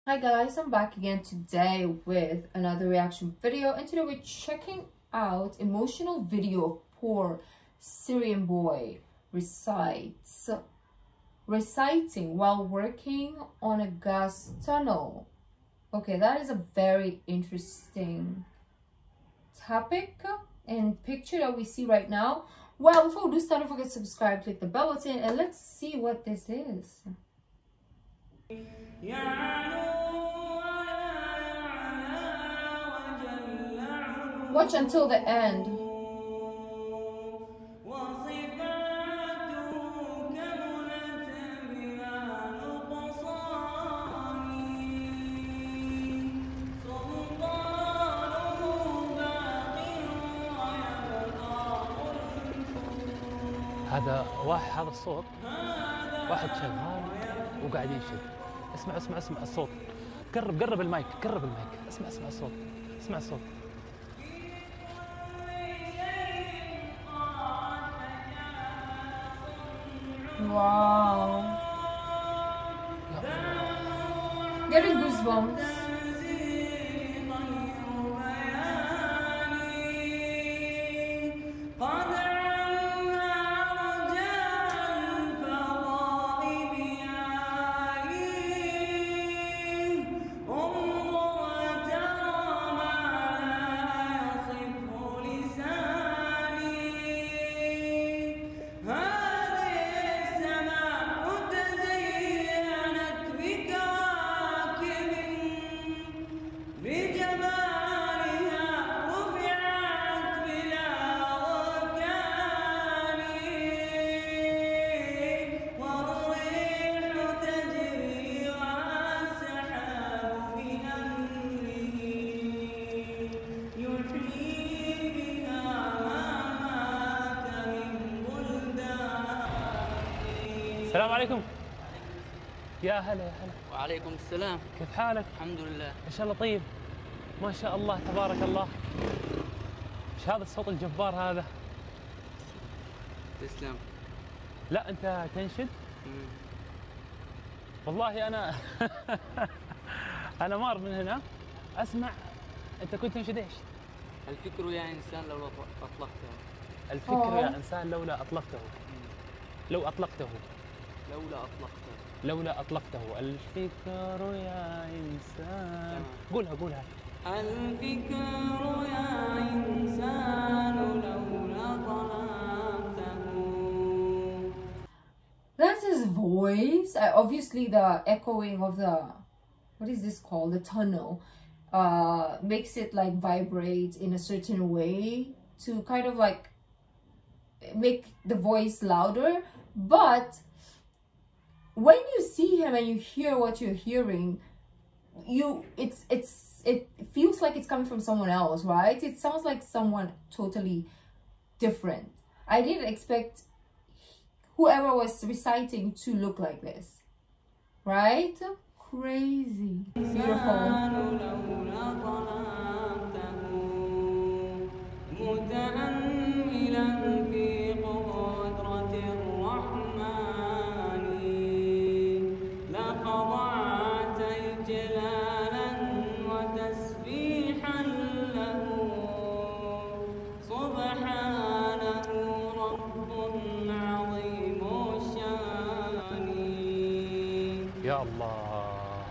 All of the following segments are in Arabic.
Hi guys, I'm back again today with another reaction video, and today we're checking out emotional video of poor Syrian boy reciting while working on a gas tunnel. Okay, that is a very interesting topic and picture that we see right now. Well, before we do start, don't forget to subscribe, click the bell button, and let's see what this is. Watch until the end. هذا الصوت واحد شغال وقاعد ينشد. اسمع الصوت. قرب المايك. اسمع الصوت. اسمع الصوت. Wow. Getting goosebumps. السلام عليكم. يا هلا. وعليكم السلام. كيف حالك؟ الحمد لله. ان شاء الله طيب. ما شاء الله تبارك الله. ايش هذا الصوت الجبار هذا؟ تسلم. لا انت تنشد؟ والله انا انا مار من هنا اسمع. انت كنت تنشد ايش؟ الفكر يا انسان لولا اطلقته. الفكر يا انسان لولا اطلقته. لولا أطلقته الفكر يا إنسان. قولها. الفكر يا إنسان لولا طلبته. That's his voice. Obviously the echoing of the, what is this called? The tunnel makes it like vibrate in a certain way to kind of like make the voice louder. But when you see him and you hear what you're hearing, it feels like it's coming from someone else, right? It sounds like someone totally different. I didn't expect whoever was reciting to look like this, right? Crazy. Beautiful. يا الله.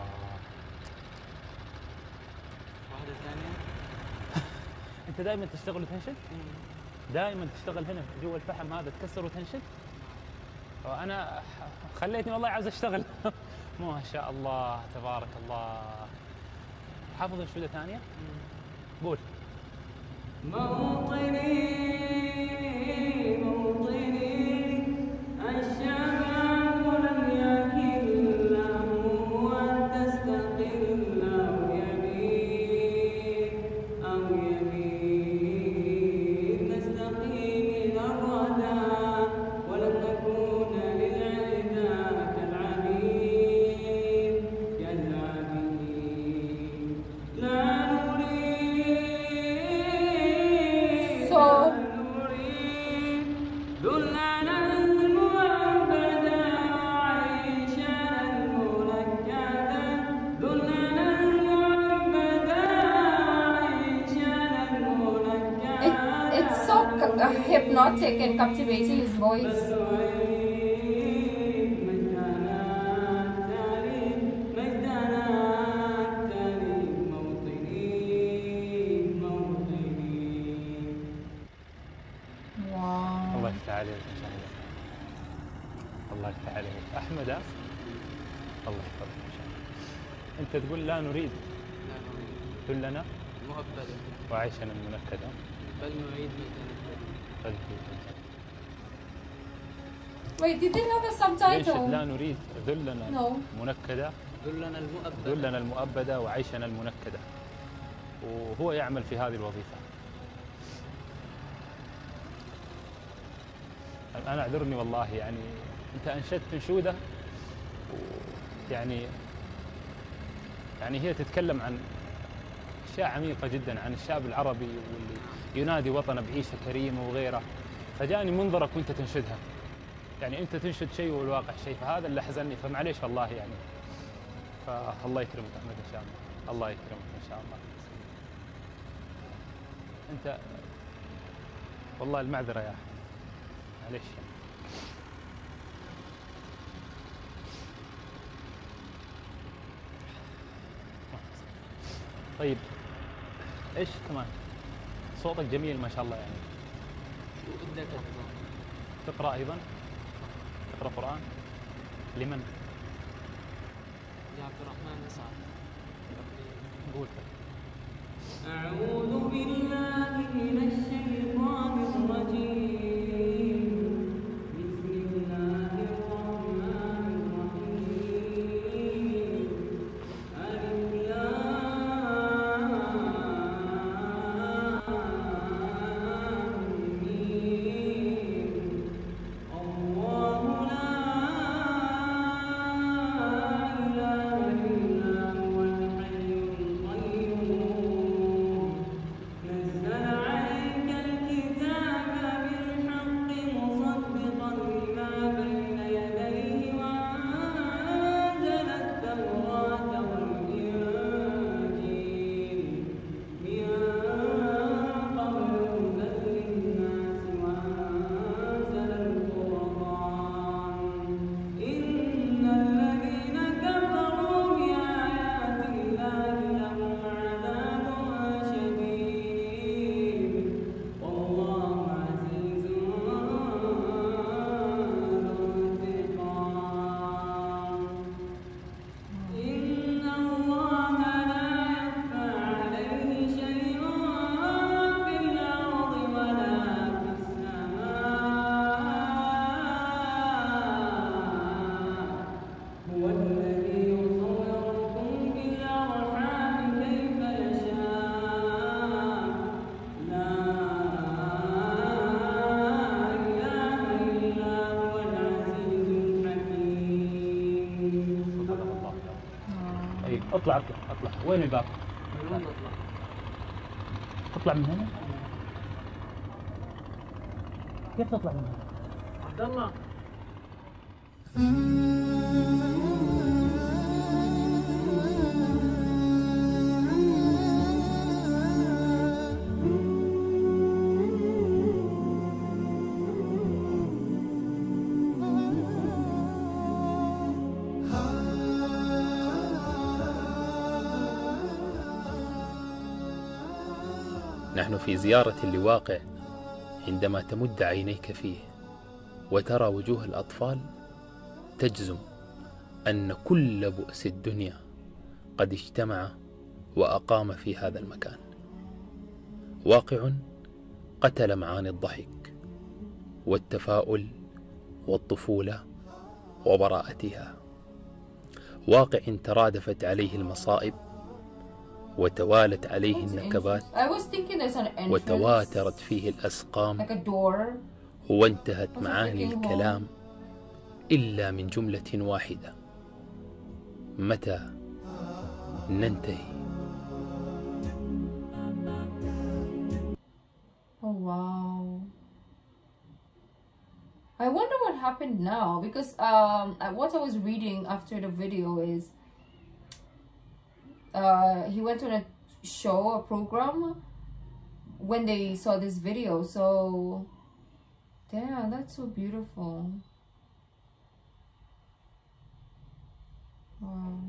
واحدة ثانية. انت دائما تشتغل وتنشد؟ دائما تشتغل هنا جوا الفحم هذا تكسر وتنشد؟ وانا خليتني والله عاوز اشتغل. ما شاء الله تبارك الله. حافظ انشوده ثانية؟ قول. موطني الشباب لم يكن له أن تستقل أو يمين نستقيم إلى الردى ولن نكون للعدا كالعبيد كالعبيد لا نريد hypnotic and captivating, his voice. Wow. الله يفتح عليك ان شاء الله. الله يفتح عليك احمد. الله يحفظك ان شاء الله. انت تقول لا نريد كلنا مؤبدا وعيشنا المنكدة بل نعيد ميتنا. Wait, did they have a ليش subtitle? لا نريد ذلنا No. منكدة ذلنا المؤبد. ذلنا المؤبدة وعيشنا المنكدة. وهو يعمل في هذه الوظيفة. أنا أعذرني والله، يعني أنت أنشدت أنشودة يعني هي تتكلم عن أشياء عميقة جدا عن الشعب العربي واللي ينادي وطنه بعيشة كريمة وغيره، فجاني منظرك وأنت تنشدها. يعني أنت تنشد شيء والواقع شيء، فهذا اللي حزنني، فمعليش والله يعني. فالله يكرمك أحمد إن شاء الله. الله يكرمك إن شاء الله. أنت والله المعذرة يا أحمد، معليش. طيب ايش كمان؟ صوتك جميل ما شاء الله يعني. شو بدك أفضل؟ تقرأ أيضا؟ تقرأ قرآن؟ لمن؟ لعبد الرحمن مسعد. قول. أعوذ بالله من الشيطان الرجيم. بسم الله الرحمن الرحيم. ألف لام ميم. الله لا إله إلا هو الحي القيوم. نزل عليك الكتاب بالحق مصدقا لما بين يديه وأنزل التوراة والإنجيل من قبل هدى للناس وأنزل الفرقان. إن الذين كفروا بآيات الله لهم عذاب شديد والله عزيز ذو انتقام. إن الله لا يخفى عليه شيء في الأرض ولا في السماء. هو الذي يصوركم في الأرحام كيف يشاء. لا إله إلا هو العزيز الحكيم. صدق الله. طيب اطلع اطلع اطلع. وين الباب؟ من وين نطلع؟ تطلع من هنا؟ كيف تطلع من هنا؟ عبد الله. نحن في زيارة لواقع عندما تمد عينيك فيه وترى وجوه الأطفال تجزم أن كل بؤس الدنيا قد اجتمع وأقام في هذا المكان. واقع قتل معاني الضحك والتفاؤل والطفولة وبراءتها. واقع ترادفت عليه المصائب وتوالت عليه النكبات I was thinking there's an entrance, وتواترت فيه الأسقام like a door. وانتهت معاني freaking الكلام إلا من جملة واحدة: متى ننتهي؟ Oh wow. I wonder what happened now, because what I was reading after the video is he went on a show, a program, when they saw this video. So Damn, that's so beautiful. Wow.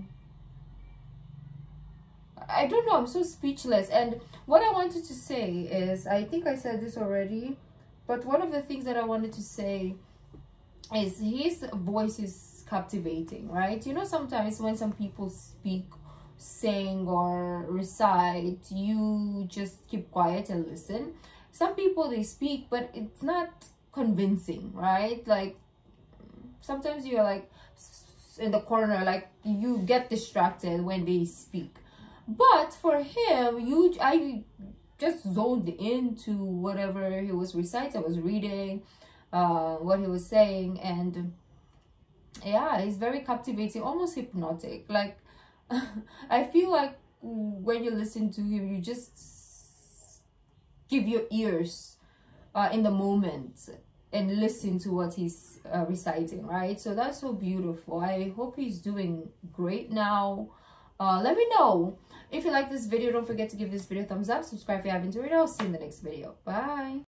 I don't know, I'm so speechless. And what I wanted to say is, I think I said this already, but one of the things that I wanted to say is his voice is captivating, right? You know, sometimes when some people speak, sing, or recite, you just keep quiet and listen. Some people, they speak, but it's not convincing, right? Like, sometimes you're like in the corner, like you get distracted when they speak. But for him, I just zoned into whatever he was reciting, I was reading, what he was saying, and yeah, he's very captivating, almost hypnotic. Like, I feel like when you listen to him, you just give your ears in the moment and listen to what he's reciting, right? So that's so beautiful. I hope he's doing great now. Let me know if you like this video. Don't forget to give this video a thumbs up, subscribe if you haven't already. I'll see you in the next video. Bye.